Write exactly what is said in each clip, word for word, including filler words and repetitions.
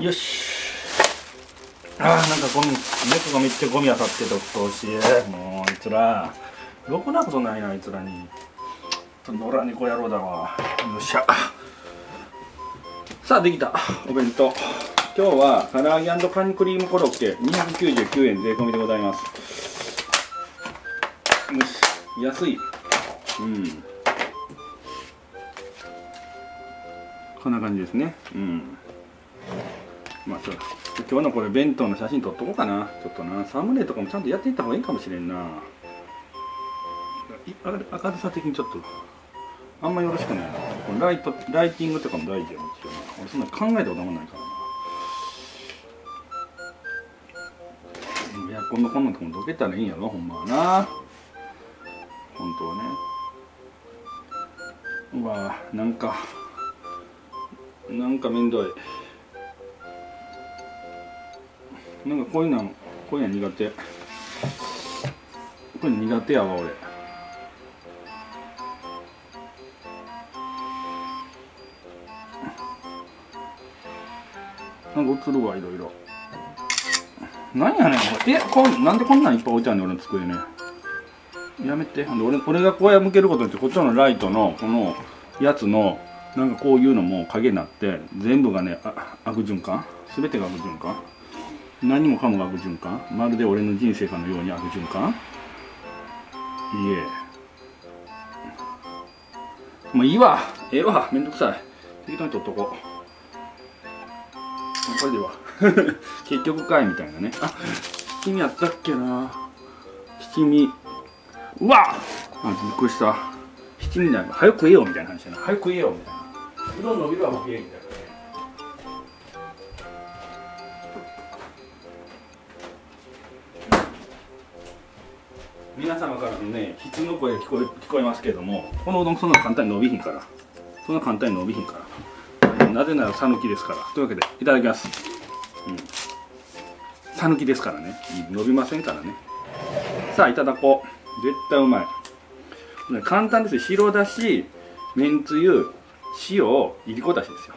よし。あー、なんかゴミ、猫がめっちゃゴミ漁ってとってほしい。もうあいつらろくなことないな、あいつらに。野良猫野郎だわ。よっしゃ。さあできたお弁当。今日は唐揚げ&カニクリームコロッケにひゃくきゅうじゅうきゅうえん税込みでございます。よし、安い。うん、こんな感じですね。うん、まあちょっと今日のこれ弁当の写真撮っとこうかな。ちょっとな、サムネとかもちゃんとやっていった方がいいかもしれんな。明るさ的にちょっとあんまよろしくないな。このライトライティングとかも大事やもん。俺そんな考えたこともないからな。エアコンのこんなとこもどけたらいいんやろ、ほんまはな。本当はね。うわぁ、なんかなんかめんどい。なんかこういうのこういうの苦手。こういうの苦手やわ俺。なんか映るわ、いろいろ。なんやねんこれ。え、こんなんでこんなんいっぱい置いてあるの俺の机ね。やめて。俺俺がこうや向けることによってこっちのライトのこのやつのなんかこういうのも影になって全部がね、あ悪循環、全てが悪循環、何もかもが悪循環、まるで俺の人生かのように悪循環。いえ、もういいわ、ええわ、めんどくさい。適当に取っとこう。これでいいわ結局かいみたいなね。あ、七味あったっけな。七味、うわっ、あ、びっくりした。七味なんか早く食えよみたいな話やな。早く食えよみたいな。うどん伸びるわボケみたいなね。皆様からのね、筆の声が聞こえ聞こえますけれども、このうどんそんな簡単に伸びひんから。そんな簡単に伸びひんから。なぜなら讃岐ですから。というわけでいただきます。讃岐、うん、ですからね。伸びませんからね。さあいただこう。絶対うまい。簡単ですよ。白だし、めんつゆ、塩、いりこだしですよ。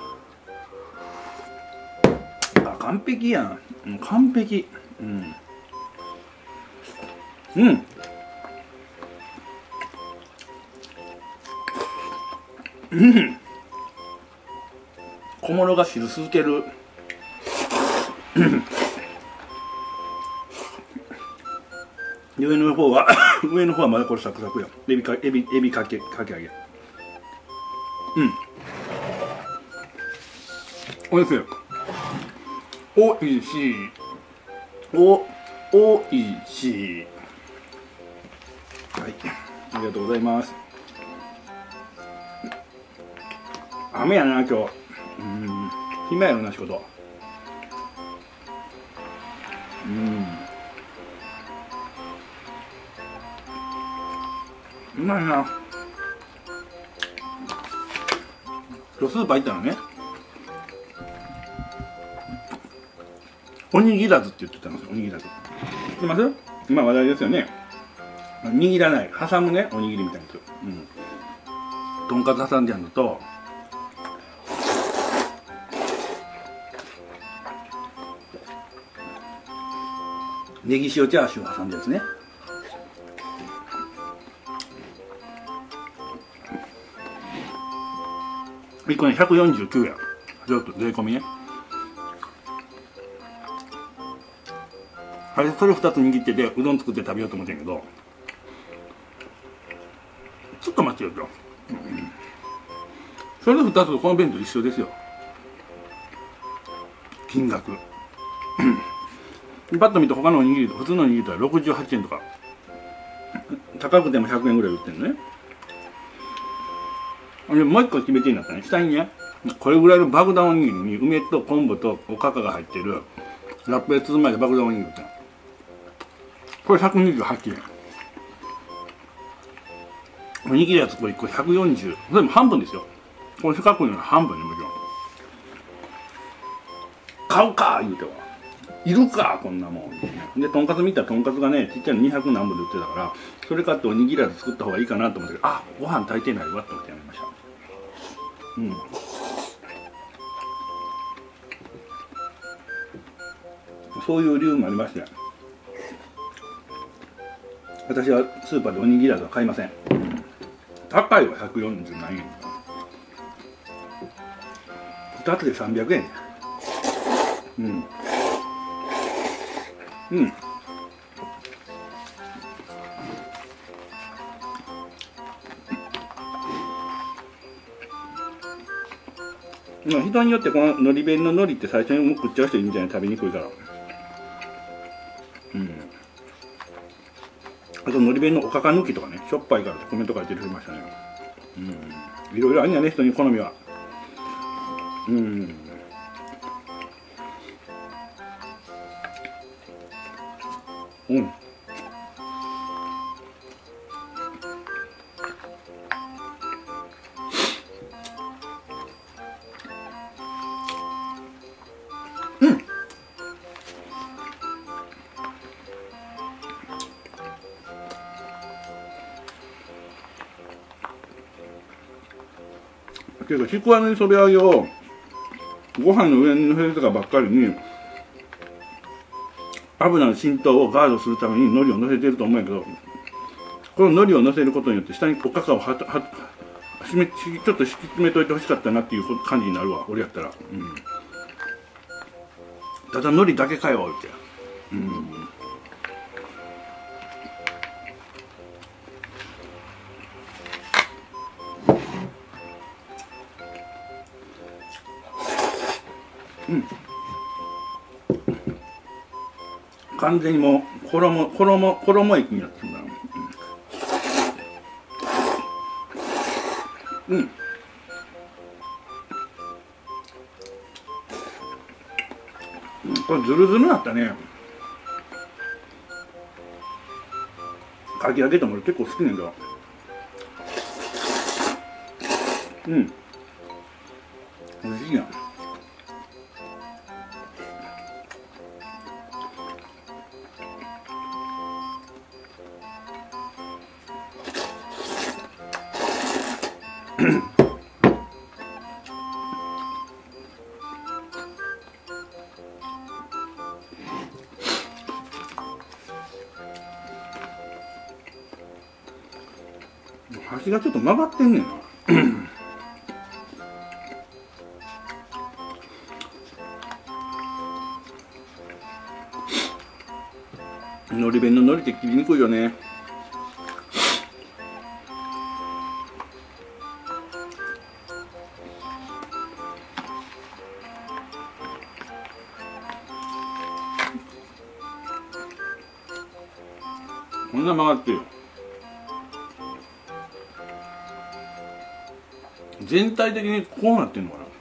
あ、完璧やん。うん、完璧。うん。うん。うん。小物が汁続ける。上の方は上の方はまだこれサクサクや。エビかエビエビかけかけ揚げ。うん。おいしい。おいしい。おおいしい。はい。ありがとうございます。雨やな今日。うん。暇やろな仕事。うん。うまいな。今日スーパー行ったのね。おにぎらずって言ってたんですよ。おにぎらず。知ってます？今話題ですよね。握らない、挟むね、おにぎりみたいなやつ。うん。とんかつ挟んであるのと。ネギ塩チャーシュー挟んだやつね。いっこねひゃくよんじゅうきゅうえん。ちょっと税込みね。あれそれふたつ握っててうどん作って食べようと思ってんけど、ちょっと待ってよと、うん、それふたつとこの弁当一緒ですよ、金額パッと見て他のおにぎりと普通のおにぎりとはろくじゅうはちえんとか、高くてもひゃくえんぐらい売ってるのね。でもう一個決め手になったね。下にね、これぐらいの爆弾おにぎりに梅と昆布とおかかが入ってるラップで包まれた爆弾おにぎりって、これひゃくにじゅうはちえん。おにぎりやつこれいっこひゃくよんじゅう、それも半分ですよ。これ四角いのが半分ね、もちろん。買うか言うては。いるかこんなもん。で、とんかつ見たらとんかつがね、ちっちゃいのにひゃく何本で売ってたから、それ買っておにぎりやつ作った方がいいかなと思って、あ、ご飯炊いてないわって思ってやめました。うん。 そういう理由もありまして、私はスーパーでおにぎり味は買いません。高いわ、ひゃくよんじゅうなんえん。ふたつでさんびゃくえん。うんうん。まあ人によってこののり弁ののりって最初にもう食っちゃう人いるんじゃない、食べにくいから。うん。あとのり弁のおかか抜きとかね、しょっぱいからってコメント書いてる人いましたね。うん。いろいろあるんやね、人に好みは。うん。うん。うん。けどちくわの磯辺揚げをご飯の上に乗せてたばっかりに油の浸透をガードするために海苔を乗せてると思うんやけど、この海苔を乗せることによって下におかかをははしめちょっと敷き詰めといてほしかったなっていう感じになるわ、俺やったら。うん、ただ海苔だけかよって。うん。うん、完全にもう衣衣衣液になってるんだな。うん、うん、これズルズルになったね。かき揚げとも俺結構好きなんだよ。うん、美味しいやん。端がちょっと曲がってんねんな。のり弁ののりって切りにくいよね。こんな曲がってる。全体的にこうなってんのかな。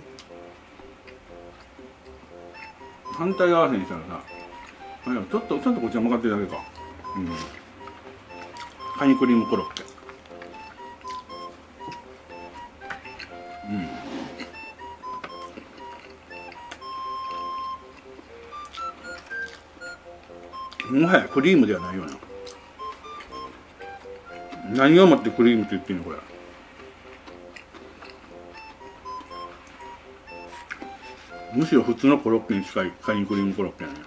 反対合わせにしたらさ、あ、ちょっとちょっとこっちが曲がってるだけか。うん。カニクリームコロッケ。うん。もはやクリームではないような。何をもってクリームって言ってんのこれ。むしろ普通のコロッケに近いカニクリームコロッケやね。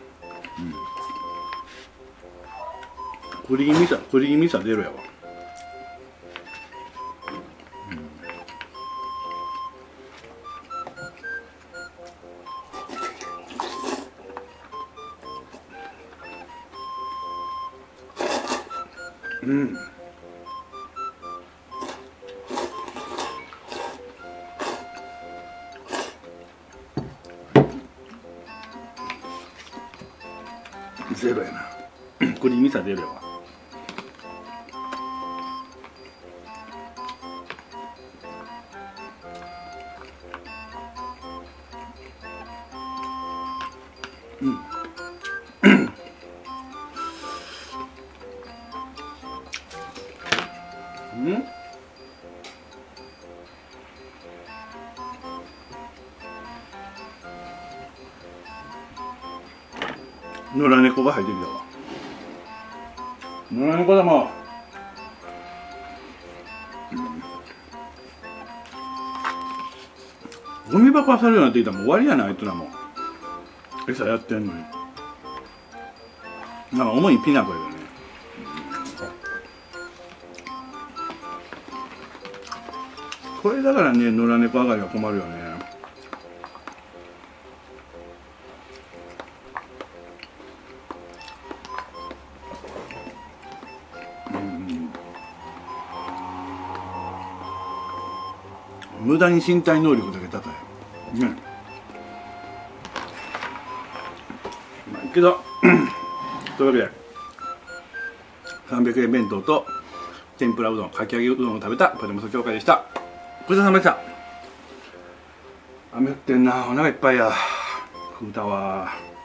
うん、クリーミーさクリーミーさ出るやわ。うん、うん、ゼロやな。クリーミーさ出るやわ。うん。うん。野良猫が入ってきたわ。野良猫だもん。ゴミ箱漁るようになってきたらもう終わりやな、あいつらも。餌やってんのに。 なんか重いピナコやけどね。これだからね、野良猫上がりは困るよね。うん、無駄に身体能力だけ高いね。まあいいけどというわけでさんびゃくえん弁当と天ぷらうどん、かき揚げうどんを食べたパテモソ協会でした。ごちそうさまでした。雨降ってんな、お腹いっぱいや。食うたわ。